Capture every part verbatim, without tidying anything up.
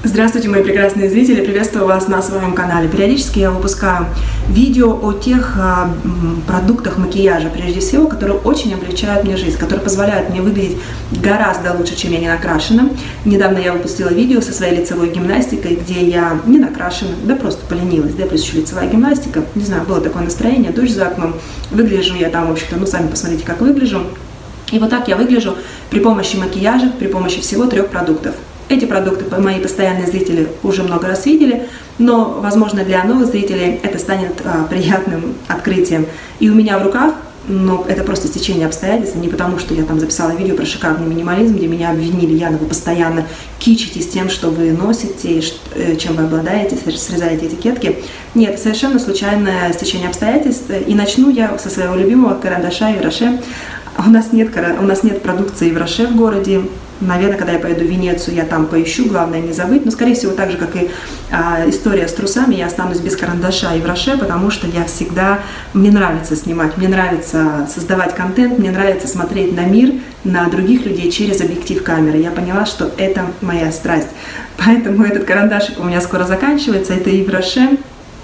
Здравствуйте, мои прекрасные зрители! Приветствую вас на своем канале. Периодически я выпускаю видео о тех а, продуктах макияжа, прежде всего, которые очень облегчают мне жизнь, которые позволяют мне выглядеть гораздо лучше, чем я не накрашена. Недавно я выпустила видео со своей лицевой гимнастикой, где я не накрашена, да просто поленилась, да, плюс еще лицевая гимнастика. Не знаю, было такое настроение, дождь за окном. Выгляжу я там, в общем-то, ну, сами посмотрите, как выгляжу. И вот так я выгляжу при помощи макияжа, при помощи всего трех продуктов. Эти продукты мои постоянные зрители уже много раз видели, но, возможно, для новых зрителей это станет а, приятным открытием. И у меня в руках, но это просто стечение обстоятельств, не потому что я там записала видео про шикарный минимализм, где меня обвинили, Яна, вы постоянно кичитесь тем, что вы носите, чем вы обладаете, срезаете этикетки. Нет, совершенно случайное стечение обстоятельств. И начну я со своего любимого карандаша Ивраше. У нас нет, у нас нет продукции Ивраше в городе. Наверное, когда я поеду в Венецию, я там поищу, главное не забыть. Но, скорее всего, так же, как и а, история с трусами, я останусь без карандаша Ивраше, потому что я всегда, мне нравится снимать, мне нравится создавать контент, мне нравится смотреть на мир, на других людей через объектив камеры. Я поняла, что это моя страсть. Поэтому этот карандашик у меня скоро заканчивается. Это Ивраше,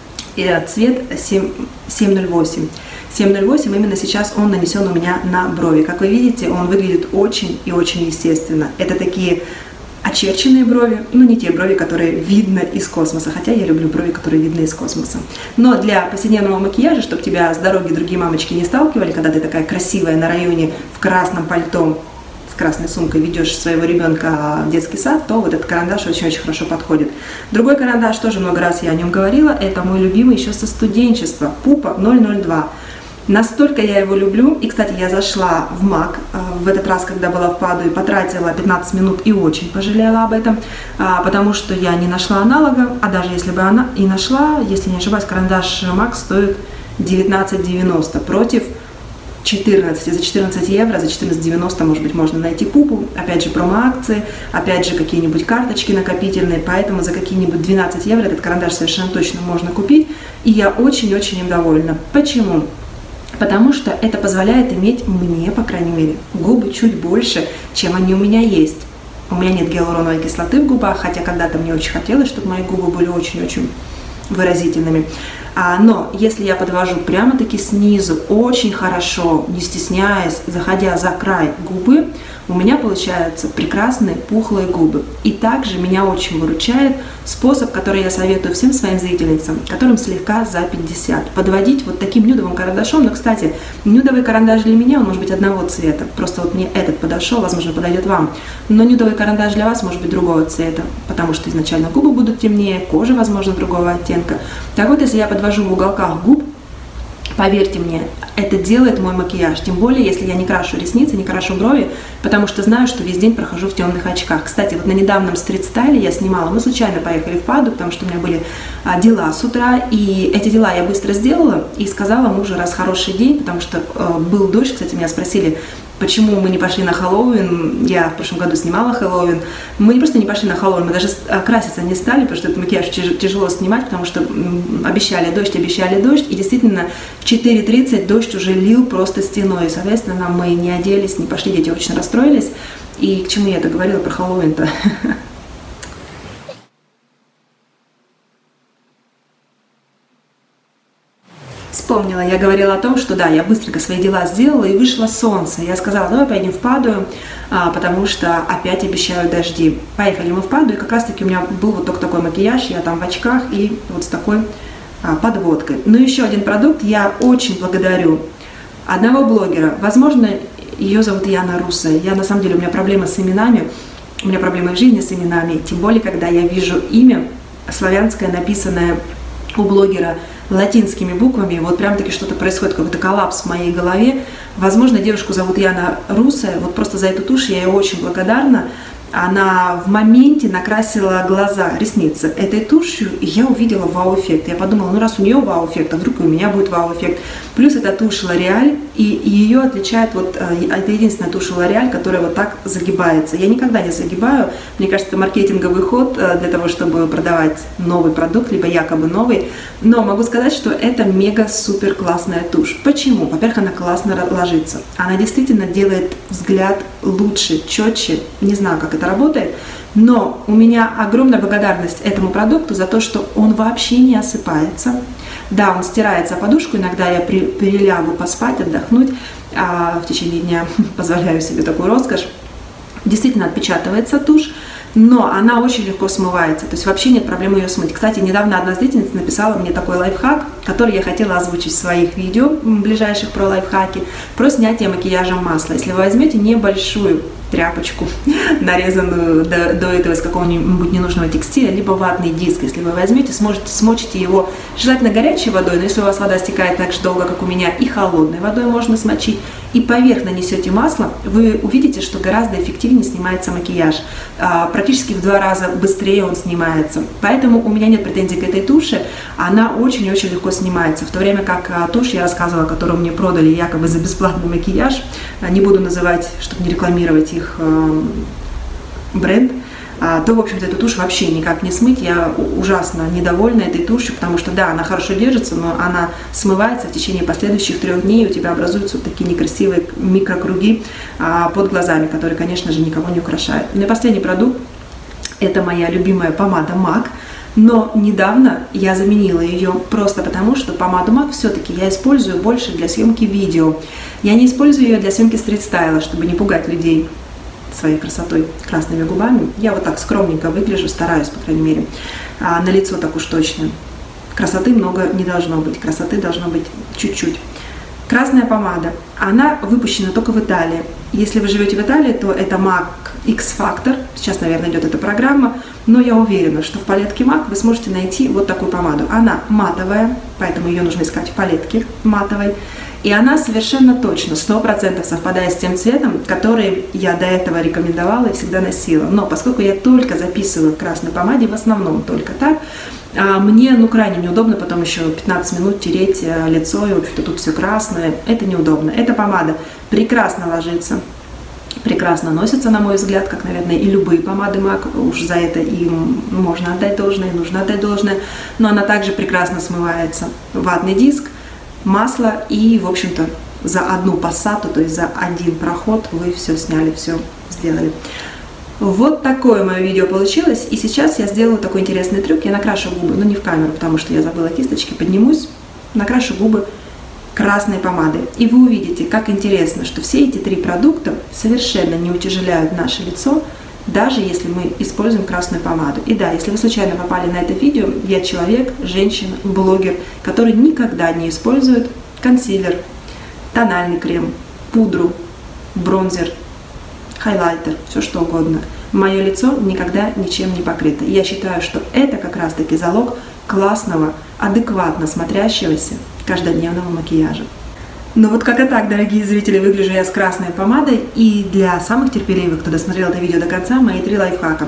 и цвет семь ноль восемь. семь ноль восемь, именно сейчас он нанесен у меня на брови. Как вы видите, он выглядит очень и очень естественно. Это такие очерченные брови, ну не те брови, которые видно из космоса, хотя я люблю брови, которые видны из космоса. Но для повседневного макияжа, чтобы тебя с дороги другие мамочки не сталкивали, когда ты такая красивая на районе в красном пальто, с красной сумкой ведешь своего ребенка в детский сад, то вот этот карандаш очень-очень хорошо подходит. Другой карандаш, тоже много раз я о нем говорила, это мой любимый еще со студенчества, Пупа ноль ноль два. Настолько я его люблю, и, кстати, я зашла в МАК в этот раз, когда была в Падуе, потратила пятнадцать минут и очень пожалела об этом, потому что я не нашла аналога, а даже если бы она и нашла, если не ошибаюсь, карандаш МАК стоит девятнадцать девяносто против четырнадцати, за четырнадцать евро, за четырнадцать девяносто, может быть, можно найти Пупу, опять же, промо-акции, опять же, какие-нибудь карточки накопительные, поэтому за какие-нибудь двенадцать евро этот карандаш совершенно точно можно купить, и я очень-очень им довольна. Почему? Потому что это позволяет иметь мне, по крайней мере, губы чуть больше, чем они у меня есть. У меня нет гиалуроновой кислоты в губах, хотя когда-то мне очень хотелось, чтобы мои губы были очень-очень выразительными. А, но если я подвожу прямо-таки снизу, очень хорошо, не стесняясь, заходя за край губы, у меня получаются прекрасные пухлые губы. И также меня очень выручает способ, который я советую всем своим зрительницам, которым слегка за пятьдесят. Подводить вот таким нюдовым карандашом. Но, кстати, нюдовый карандаш для меня, он может быть одного цвета. Просто вот мне этот подошел, возможно, подойдет вам. Но нюдовый карандаш для вас может быть другого цвета, потому что изначально губы будут темнее, кожа, возможно, другого оттенка. Так вот, если я подвожу в уголках губ, поверьте мне, это делает мой макияж, тем более, если я не крашу ресницы, не крашу брови, потому что знаю, что весь день прохожу в темных очках. Кстати, вот на недавнем стрит-стайле я снимала, мы случайно поехали в Паду, потому что у меня были а, дела с утра, и эти дела я быстро сделала и сказала мужу, раз хороший день, потому что а, был дождь, кстати, меня спросили, почему мы не пошли на Хэллоуин. Я в прошлом году снимала Хэллоуин. Мы не просто не пошли на Хэллоуин, мы даже краситься не стали, потому что этот макияж тяжело снимать, потому что обещали дождь, обещали дождь. И действительно в четыре тридцать дождь уже лил просто стеной. И, соответственно, мы не оделись, не пошли, дети очень расстроились. И к чему я это говорила про Хэллоуин-то? Вспомнила, я говорила о том, что да, я быстренько свои дела сделала и вышло солнце. Я сказала, давай поедем в Падую, а, потому что опять обещают дожди. Поехали мы в Падую, и как раз таки у меня был вот только такой макияж, я там в очках и вот с такой а, подводкой. Но еще один продукт, я очень благодарю одного блогера, возможно, ее зовут Яна Русая. Я, на самом деле, у меня проблемы с именами, у меня проблемы в жизни с именами, тем более, когда я вижу имя славянское, написанное у блогера латинскими буквами, вот прям таки что-то происходит, какой-то коллапс в моей голове. Возможно, девушку зовут Яна Русая, вот просто за эту тушь я ей очень благодарна. Она в моменте накрасила глаза, ресницы этой тушью, и я увидела вау-эффект. Я подумала, ну раз у нее вау-эффект, а вдруг и у меня будет вау-эффект. Плюс это тушь L'Oréal, и ее отличает, вот это единственная тушь L'Oréal, которая вот так загибается. Я никогда не загибаю, мне кажется, это маркетинговый ход для того, чтобы продавать новый продукт, либо якобы новый. Но могу сказать, что это мега-супер классная тушь. Почему? Во-первых, она классно ложится. Она действительно делает взгляд лучше, четче. Не знаю, как это работает, но у меня огромная благодарность этому продукту за то, что он вообще не осыпается. Да, он стирается о подушку, иногда я при, перелягу поспать, отдохнуть, а в течение дня позволяю себе такую роскошь. Действительно отпечатывается тушь, но она очень легко смывается, то есть вообще нет проблем ее смыть. Кстати, недавно одна зрительница написала мне такой лайфхак, который я хотела озвучить в своих видео ближайших про лайфхаки, про снятие макияжем масла. Если вы возьмете небольшую тряпочку, нарезанную до, до этого из какого-нибудь ненужного текстиля, либо ватный диск, если вы возьмете, сможете, смочите его желательно горячей водой, но если у вас вода стекает так же долго, как у меня, и холодной водой можно смочить, и поверх нанесете масло, вы увидите, что гораздо эффективнее снимается макияж. А, практически в два раза быстрее он снимается. Поэтому у меня нет претензий к этой туши, она очень-очень легко снимается. В то время как а, тушь, я рассказывала, которую мне продали якобы за бесплатный макияж, а, не буду называть, чтобы не рекламировать их а, бренд, а, то, в общем-то, эту тушь вообще никак не смыть. Я ужасно недовольна этой тушью, потому что, да, она хорошо держится, но она смывается в течение последующих трех дней, у тебя образуются вот такие некрасивые микрокруги а, под глазами, которые, конечно же, никого не украшают. Ну и последний продукт – это моя любимая помада мак, но недавно я заменила ее просто потому, что помаду мак все-таки я использую больше для съемки видео. Я не использую ее для съемки стрит-стайла, чтобы не пугать людей своей красотой, красными губами. Я вот так скромненько выгляжу, стараюсь, по крайней мере, а, на лицо так уж точно. Красоты много не должно быть, красоты должно быть чуть-чуть. Красная помада, она выпущена только в Италии. Если вы живете в Италии, то это мак X Factor, сейчас, наверное, идет эта программа, но я уверена, что в палетке мак вы сможете найти вот такую помаду. Она матовая, поэтому ее нужно искать в палетке матовой. И она совершенно точно, сто процентов совпадает с тем цветом, который я до этого рекомендовала и всегда носила. Но поскольку я только записываю в красной помаде, в основном только так, мне ну крайне неудобно потом еще пятнадцать минут тереть лицо, и вообще-то тут все красное. Это неудобно. Эта помада прекрасно ложится, прекрасно носится, на мой взгляд, как, наверное, и любые помады мак. Уж за это им можно отдать должное, нужно отдать должное. Но она также прекрасно смывается. Ватный диск, масло и, в общем-то, за одну пассату, то есть за один проход вы все сняли, все сделали. Вот такое мое видео получилось, и сейчас я сделаю такой интересный трюк. Я накрашу губы, но не в камеру, потому что я забыла кисточки, поднимусь, накрашу губы красной помадой. И вы увидите, как интересно, что все эти три продукта совершенно не утяжеляют наше лицо, даже если мы используем красную помаду. И да, если вы случайно попали на это видео, я человек, женщина, блогер, который никогда не использует консилер, тональный крем, пудру, бронзер, хайлайтер, все что угодно. Мое лицо никогда ничем не покрыто. И я считаю, что это как раз-таки залог классного, адекватно смотрящегося каждодневного макияжа. Ну вот как-то так, дорогие зрители, выгляжу я с красной помадой. И для самых терпеливых, кто досмотрел это видео до конца, мои три лайфхака.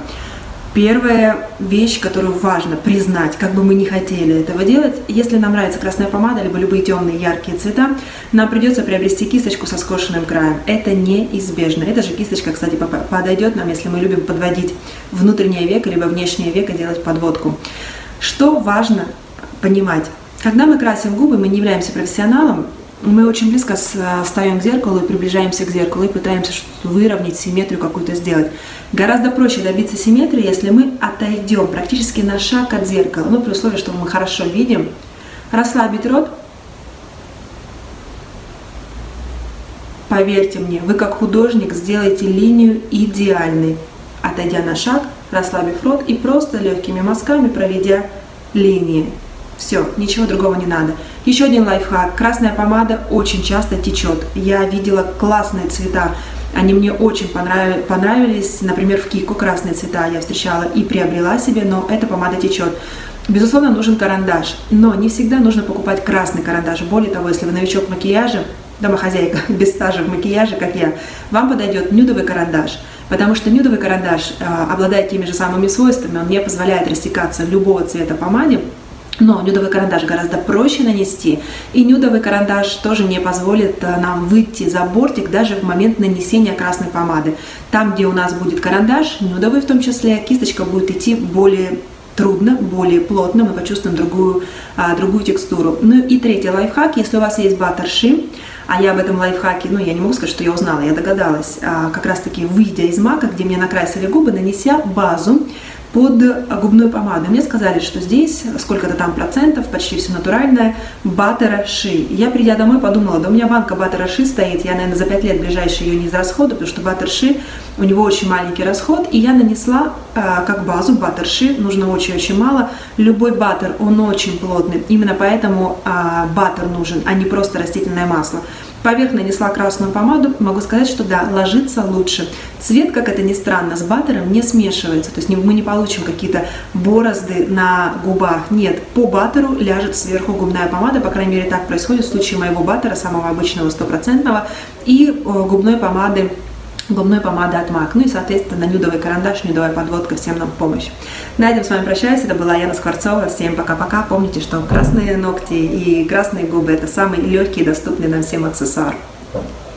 Первая вещь, которую важно признать, как бы мы ни хотели этого делать, если нам нравится красная помада, либо любые темные яркие цвета, нам придется приобрести кисточку со скошенным краем. Это неизбежно. Эта же кисточка, кстати, подойдет нам, если мы любим подводить внутреннее веко, либо внешнее веко, делать подводку. Что важно понимать? Когда мы красим губы, мы не являемся профессионалом, мы очень близко ставим к зеркалу и приближаемся к зеркалу и пытаемся выровнять, симметрию какую-то сделать. Гораздо проще добиться симметрии, если мы отойдем практически на шаг от зеркала, ну, при условии, что мы хорошо видим, расслабить рот. Поверьте мне, вы как художник сделаете линию идеальной, отойдя на шаг, расслабив рот и просто легкими мазками проведя линии. Все, ничего другого не надо. Еще один лайфхак. Красная помада очень часто течет. Я видела классные цвета. Они мне очень понравились. понравились. Например, в Кико красные цвета я встречала и приобрела себе, но эта помада течет. Безусловно, нужен карандаш, но не всегда нужно покупать красный карандаш. Более того, если вы новичок в макияже, домохозяйка без стажа в макияже, как я, вам подойдет нюдовый карандаш. Потому что нюдовый карандаш э, обладает теми же самыми свойствами. Он не позволяет растекаться любого цвета помаде. Но нюдовый карандаш гораздо проще нанести, и нюдовый карандаш тоже не позволит нам выйти за бортик даже в момент нанесения красной помады. Там, где у нас будет карандаш, нюдовый в том числе, кисточка будет идти более трудно, более плотно, мы почувствуем другую, а, другую текстуру. Ну и третий лайфхак, если у вас есть баттерши, А я об этом лайфхаке, ну, я не могу сказать, что я узнала, я догадалась, а, как раз-таки выйдя из МАКа, где мне накрасили губы, нанеся базу под губную помаду. Мне сказали, что здесь сколько-то там процентов, почти все натуральное, баттера Ши. Я, придя домой, подумала, да у меня банка баттера Ши стоит, я, наверное, за пять лет ближайшие ее не израсходую, потому что баттер Ши, у него очень маленький расход, и я нанесла э, как базу баттер Ши, нужно очень-очень мало. Любой баттер, он очень плотный, именно поэтому э, баттер нужен, а не просто растительное масло. Поверх нанесла красную помаду, могу сказать, что да, ложится лучше. Цвет, как это ни странно, с баттером не смешивается, то есть мы не получим какие-то борозды на губах. Нет, по баттеру ляжет сверху губная помада, по крайней мере так происходит в случае моего баттера, самого обычного стопроцентного, и губной помады, губной помады от МАК. Ну и, соответственно, нюдовый карандаш, нюдовая подводка всем нам в помощь. На этом с вами прощаюсь. Это была Яна Скворцова. Всем пока-пока. Помните, что красные ногти и красные губы – это самый легкий и доступный нам всем аксессуар.